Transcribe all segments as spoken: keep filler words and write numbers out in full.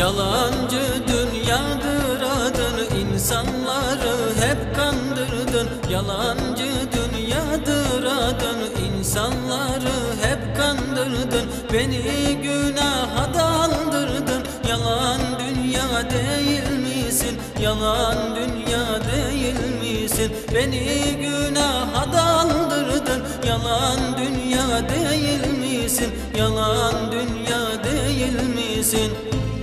Yalancı dünyadır adın, insanları hep kandırdın. Yalancı dünyadır adın, insanları hep kandırdın. Beni günaha daldırdın. Yalan dünya değil misin? Yalan dünya değil misin? Beni günaha daldırdın. Yalan dünya değil misin? Yalan dünya değil misin?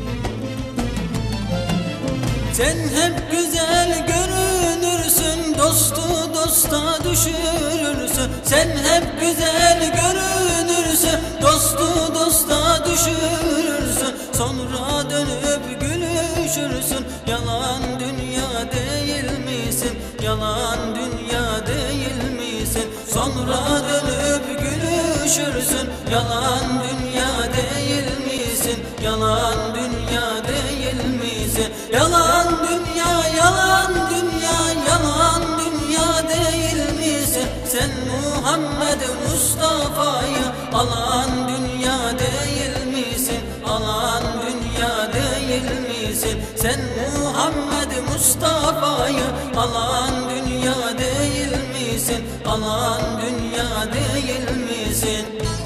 Sen hep güzel görünürsün, dostu dosta düşürürsün. Sen hep güzel görünürsün, dostu dosta düşürürsün. Sonra dönüp gülüşürsün. Yalan dünya değil misin? Yalan dünya değil misin? Sonra dönüp gülüşürsün. Yalan dünya değil misin? Yalan dünya değil misin? Yalan dünya, yalan dünya, yalan dünya değil misin? Sen Muhammed Mustafa'yı alan dünya değil misin? Alan dünya değil misin? Sen Muhammed Mustafa'yı alan dünya değil misin? Alan dünya değil misin?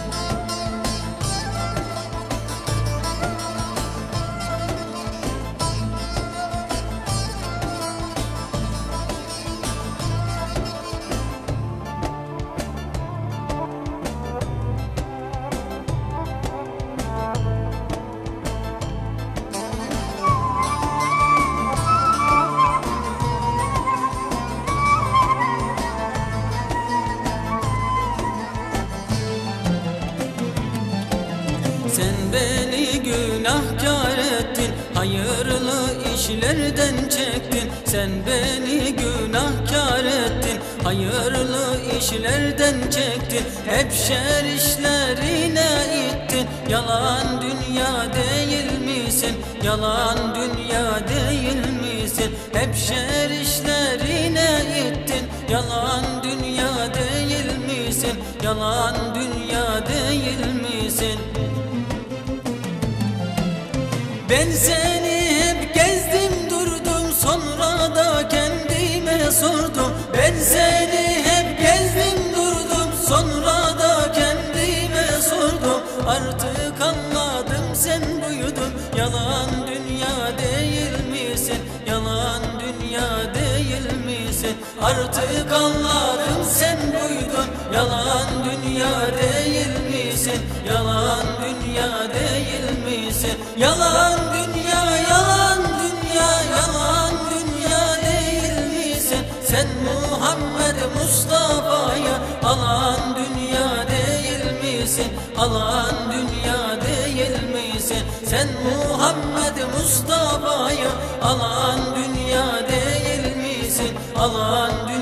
Sen beni günahkar ettin, hayırlı işlerden çektin. Sen beni günahkar ettin, hayırlı işlerden çektin. Hep şer işlerine ittin. Yalan dünya değil misin? Yalan dünya değil misin? Hep şer işlerine ittin. Yalan dünya değil misin? Yalan dünya değil misin? Ben seni hep gezdim durdum, sonra da kendime sordum. Ben seni hep gezdim durdum, sonra da kendime sordum. Artık anladım sen buydun. Yalan dünya değil misin? Yalan dünya değil misin? Artık anladım sen buydun. Yalan dünya değil misin? Yalan dünya değil misin? Yalan dünya, yalan dünya, yalan dünya değil misin? Sen Muhammed Mustafa'yı alan dünya değil misin? Alan dünya değil misin? Sen Muhammed Mustafa'yı alan dünya değil misin? Alan dünya